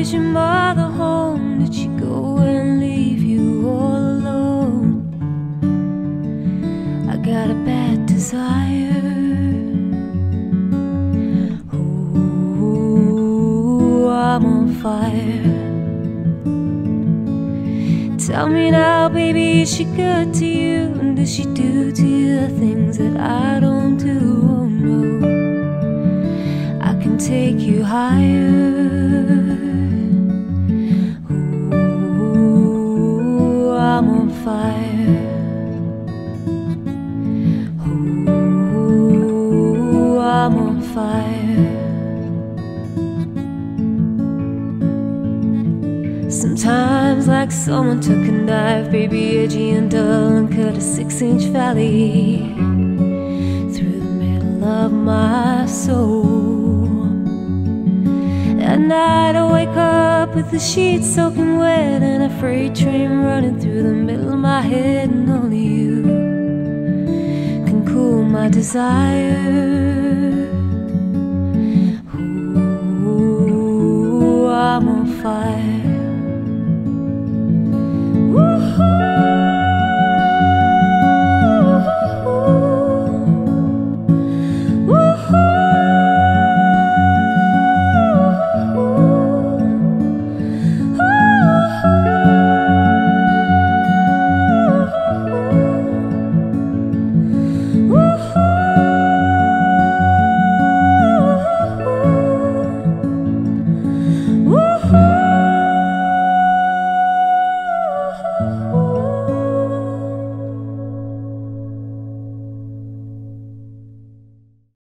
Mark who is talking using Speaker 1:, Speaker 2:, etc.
Speaker 1: is your mother home? Did she go and leave you all alone? I got a bad desire. Ooh, I'm on fire. Tell me now, baby, is she good to you? And does she do to you the things that I don't do? Oh no, I can take you higher. Ooh, I'm on fire. Ooh, I'm on fire. Sometimes like someone took a knife, baby, edgy and dull, and cut a 6-inch valley through the middle of my soul. At night I wake up with the sheets soaking wet and a freight train running through the middle of my head, and only you can cool my desire. Ooh, I'm on fire.